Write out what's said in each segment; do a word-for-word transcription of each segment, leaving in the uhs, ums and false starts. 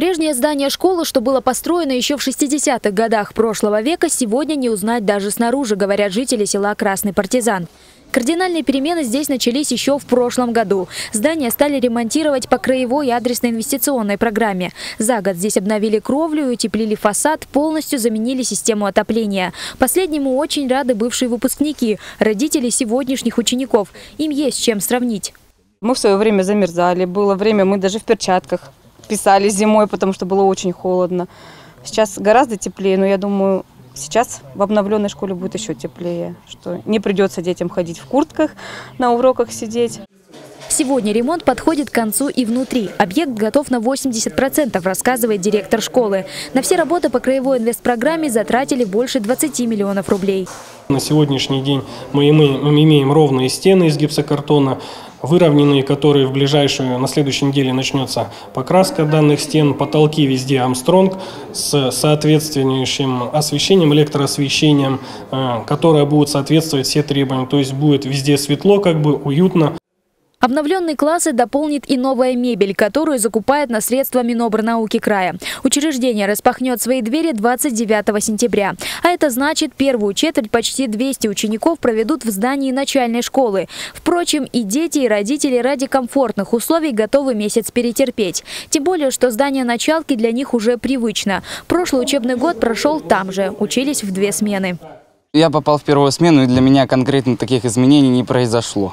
Прежнее здание школы, что было построено еще в шестидесятых годах прошлого века, сегодня не узнать даже снаружи, говорят жители села Красный Партизан. Кардинальные перемены здесь начались еще в прошлом году. Здание стали ремонтировать по краевой и адресной инвестиционной программе. За год здесь обновили кровлю, утеплили фасад, полностью заменили систему отопления. Последнему очень рады бывшие выпускники, родители сегодняшних учеников. Им есть с чем сравнить. Мы в свое время замерзали. Было время, мы даже в перчатках писали зимой, потому что было очень холодно. Сейчас гораздо теплее, но я думаю, сейчас в обновленной школе будет еще теплее, что не придется детям ходить в куртках, на уроках сидеть. Сегодня ремонт подходит к концу и внутри. Объект готов на восемьдесят процентов, рассказывает директор школы. На все работы по краевой инвестпрограмме затратили больше двадцати миллионов рублей. На сегодняшний день мы имеем ровные стены из гипсокартона, выровненные, которые в ближайшую, на следующей неделе начнется покраска данных стен, потолки везде Армстронг с соответствующим освещением, электроосвещением, которое будет соответствовать все требованиям. То есть будет везде светло, как бы уютно. Обновленные классы дополнит и новая мебель, которую закупает на средства Минобрнауки края. Учреждение распахнет свои двери двадцать девятого сентября. А это значит, первую четверть почти двести учеников проведут в здании начальной школы. Впрочем, и дети, и родители ради комфортных условий готовы месяц перетерпеть. Тем более, что здание началки для них уже привычно. Прошлый учебный год прошел там же. Учились в две смены. Я попал в первую смену, и для меня конкретно таких изменений не произошло.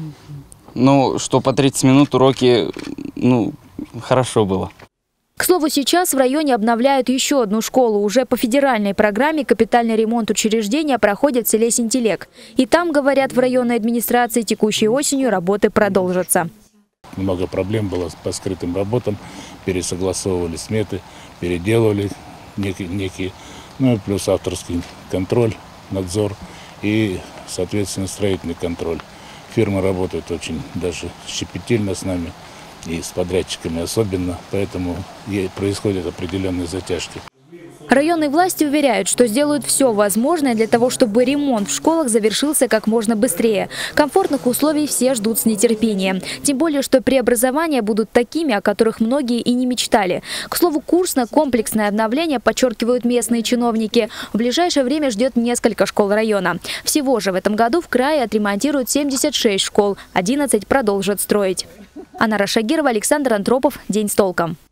Ну, что по тридцать минут уроки, ну, хорошо было. К слову, сейчас в районе обновляют еще одну школу. Уже по федеральной программе капитальный ремонт учреждения проходит в селе Синтелек. И там, говорят, в районной администрации текущей осенью работы продолжатся. Много проблем было по скрытым работам, пересогласовывали сметы, переделывали некие, некие, ну и плюс авторский контроль, надзор и, соответственно, строительный контроль. Фирма работает очень даже щепетильно с нами и с подрядчиками особенно, поэтому происходят определенные затяжки. Районные власти уверяют, что сделают все возможное для того, чтобы ремонт в школах завершился как можно быстрее. Комфортных условий все ждут с нетерпением. Тем более, что преобразования будут такими, о которых многие и не мечтали. К слову, курс на комплексное обновление, подчеркивают местные чиновники, в ближайшее время ждет несколько школ района. Всего же в этом году в крае отремонтируют семьдесят шесть школ, одиннадцать продолжат строить. Анна Рашагирова, Александр Антропов. День с толком.